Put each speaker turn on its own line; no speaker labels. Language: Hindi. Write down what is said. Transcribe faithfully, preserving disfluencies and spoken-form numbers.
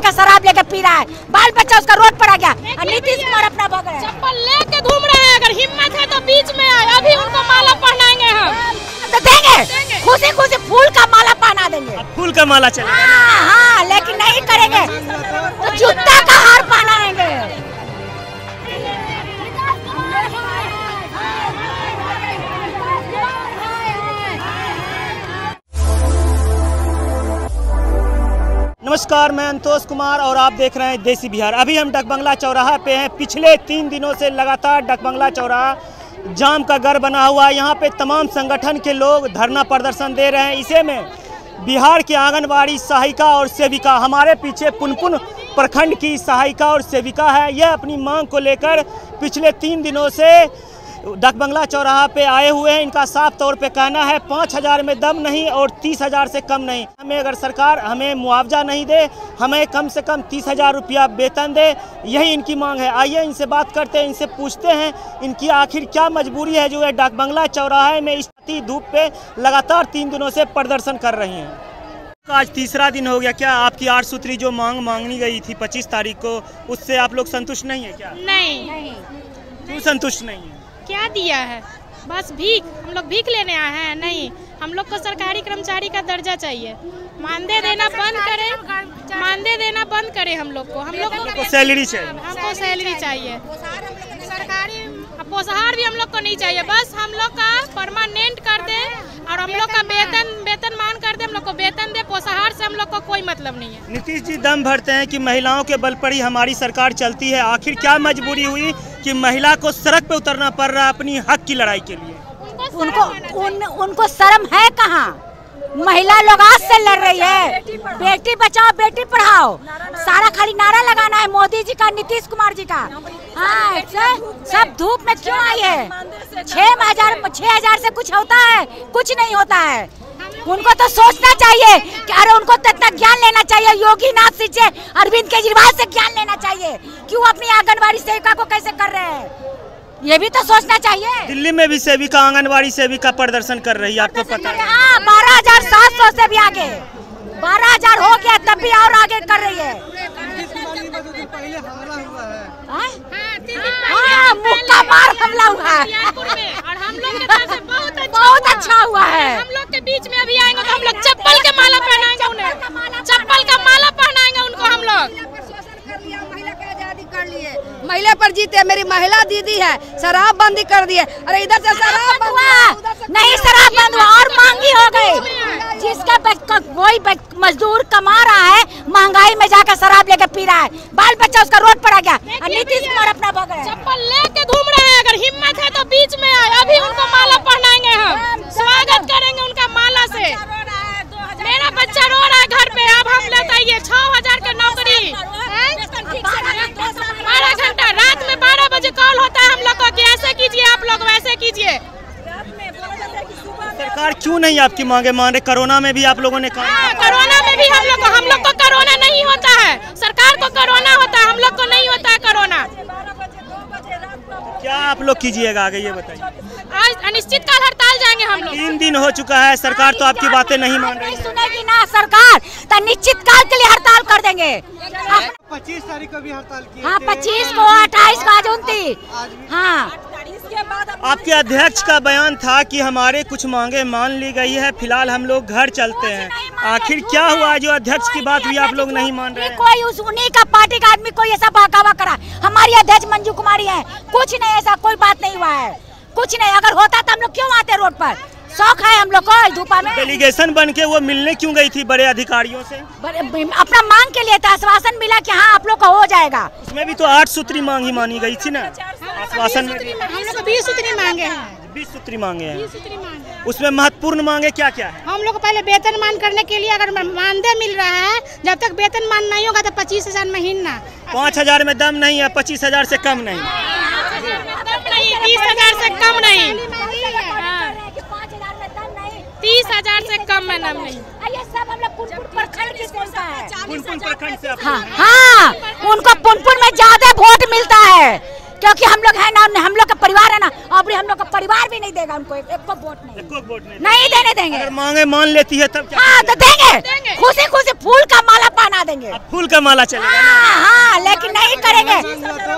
जाकर शराब लेकर पी रहा है, बाल बच्चा उसका रोड पर आ गया और नीतीश कुमार अपना भग रहे हैं।
चप्पल लेके घूम रहे हैं, अगर हिम्मत है तो बीच में आए, अभी उनको माला पहनाएंगे हम।
तो देंगे, खुशी खुशी फूल का माला पहना देंगे।
फूल का माला चलेगा।
हाँ हाँ, लेकिन नहीं करेंगे तो जूता का हार पहनाएंगे।
नमस्कार, मैं अंतोष कुमार और आप देख रहे हैं देसी बिहार। अभी हम डकबंगला चौराहा पे हैं। पिछले तीन दिनों से लगातार डकबंगला चौराहा जाम का घर बना हुआ है। यहाँ पे तमाम संगठन के लोग धरना प्रदर्शन दे रहे हैं। इसे में बिहार की आंगनबाड़ी सहायिका और सेविका, हमारे पीछे पुनपुन प्रखंड की सहायिका और सेविका है, यह अपनी मांग को लेकर पिछले तीन दिनों से डकबंगला चौराहा पे आए हुए हैं। इनका साफ तौर पे कहना है पाँच हज़ार में दम नहीं और तीस हज़ार से कम नहीं। हमें अगर सरकार हमें मुआवजा नहीं दे, हमें कम से कम तीस हज़ार रुपया वेतन दे, यही इनकी मांग है। आइए इनसे बात करते हैं, इनसे पूछते हैं इनकी आखिर क्या मजबूरी है जो है डकबंगला चौराहे में इस धूप पे लगातार तीन दिनों से प्रदर्शन कर रही हैं। आज तीसरा दिन हो गया, क्या आपकी आठ सूत्री जो मांग मांगनी गई थी पच्चीस तारीख को, उससे आप लोग संतुष्ट नहीं है क्या?
नहीं।
क्यों संतुष्ट नहीं है?
क्या दिया है? बस भीख, हम लोग भीख लेने आए हैं? नहीं, हम लोग को सरकारी कर्मचारी का दर्जा चाहिए। मानदेय देना बंद करें, मानदेय देना बंद करें हम लोग को। हम लोग को सैलरी चाहिए, हमको सैलरी चाहिए। सरकारी पोषाहार भी हम लोग को नहीं चाहिए, बस हम लोग का परमानेंट कर दे और हम लोग का वेतन वेतन मान कर दे, हम लोग को वेतन दे। पोषाहार से हम लोग को कोई मतलब नहीं है।
नीतीश जी दम भरते हैं कि महिलाओं के बल पर ही हमारी सरकार चलती है। आखिर क्या मजबूरी हुई कि महिला को सड़क पे उतरना पड़ रहा है अपनी हक की लड़ाई के लिए?
उनको उन, उनको शर्म है कहाँ? महिला लोग आज से लड़ रही है, बेटी बचाओ बेटी पढ़ाओ, सारा खाली नारा लगाना है मोदी जी का, नीतीश कुमार जी का। हाँ, सब धूप में क्यों आई है? छह हजार छह हजार से कुछ होता है? कुछ नहीं होता है। उनको तो सोचना चाहिए कि अरे उनको तो इतना ज्ञान लेना चाहिए, योगी नाथ जी से, अरविंद केजरीवाल से ज्ञान लेना चाहिए क्यों अपनी आंगनबाड़ी सेविका को कैसे कर रहे हैं, ये भी तो सोचना चाहिए।
दिल्ली में भी सेविका आंगनबाड़ी सेविका प्रदर्शन कर रही है, आपको पता है?
हाँ, बारह हजार सात सौ से भी आगे, बारह हजार हो गया तब भी और आगे कर रही है। हाँ, मुक्का मार हमला हुआ है
और हम लोग के तरफ से बहुत अच्छा
बहुत अच्छा हुआ है।
हम लोग के बीच में अभी आएंगे तो हम लोग चप्पल के माला पहनाएंगे उन्हें, चप्पल का माला पहनाएंगे उनको हम लोग।
महिला पर जीते, मेरी महिला दीदी है, शराब बंदी कर दी है। अरे इधर से शराब
हुआ नहीं, शराब बंद हुआ और महंगी हो गई। जिसका कोई मजदूर कमा रहा है, महंगाई में जाकर शराब लेकर पी रहा है, बाल बच्चा उसका रोड पर आ गया और नीतीश कुमार अपना भग रहे हैं।
चप्पल लेके घूम रहे हैं, अगर हिम्मत है तो बीच में आए, अभी उनको माला पहनाएंगे हम, स्वागत करेंगे उनका माला से। मेरा बच्चा रो रहा है घर पे, अब हम लेते छह हजार का नौकरी, बारह घंटा रात में बारह बजे कॉल होता है हम लोग को कि ऐसे कीजिए, आप लोग वैसे कीजिए।
सरकार क्यों नहीं आपकी मांगे मान रही? कोरोना में भी आप लोगों ने कहा,
कोरोना में भी हम लोग को हम लोग को कोरोना नहीं होता है, सरकार को कोरोना होता है, हम लोग को नहीं होता है कोरोना।
क्या आप लोग कीजिएगा आगे ये बताइए?
आज अनिश्चितकाल हड़ताल जाएंगे हम लोग।
तीन दिन हो चुका है, सरकार तो आपकी बातें नहीं मान रही।
सुनेगी ना सरकार तो निश्चितकाल के लिए हड़ताल कर देंगे।
पच्चीस तारीख को भी हड़ताल की।
हाँ, पच्चीस को, अट्ठाईस को, आज उनतीस। हाँ,
आपके अध्यक्ष का बयान था कि हमारे कुछ मांगे मान ली गई है, फिलहाल हम लोग घर चलते हैं। आखिर क्या हुआ जो अध्यक्ष की बात भी आप लोग नहीं मान रहे?
कोई उस उन्हीं का पार्टी का आदमी कोई ऐसा बहकावा करा। हमारी अध्यक्ष मंजू कुमारी है, कुछ नहीं, ऐसा कोई बात नहीं हुआ है, कुछ नहीं। अगर होता तो हम लोग क्यों आते रोड पर? शौक है हम लोग को धूपा में।
डेलीगेशन बन के वो मिलने क्यों गई थी बड़े अधिकारियों से?
अपना मांग के लिए था, आश्वासन मिला कि हाँ आप लोग का हो जाएगा।
उसमें भी तो आठ सूत्री मांग ही मानी गई थी ना आश्वासन में?
हम लोग को बीस सूत्री मांगे हैं।
बीस सूत्री मांगे हैं, उसमें महत्वपूर्ण मांगे क्या क्या है?
हम लोग को पहले वेतन मान करने के लिए अगर मानदेय मिल रहा है, जब तक वेतन मान नहीं होगा तो पच्चीस हजार महीना।
पाँच हजार में दम नहीं है, पच्चीस हजार से कम नहीं,
तीस हजार से कम नहीं, तीस हजार से कम में दम नहीं।
ये सब हम लोग पुनपुन प्रखंड की संस्था है।
पुनपुन प्रखंड से
हाँ, हाँ, उनको पुनपुन में ज्यादा वोट मिलता है। क्योंकि हम लोग है ना, हम लोग का परिवार है ना, अब हम लोग का परिवार भी नहीं देगा उनको, एक को वोट नहीं,
एक वोट नहीं,
नहीं देने देंगे।
अगर मांगे मान लेती है तब क्या?
हाँ तो देंगे, खुशी खुशी फूल का माला पहना देंगे,
फूल का माला चलेगा।
हाँ हाँ, लेकिन नहीं करेंगे।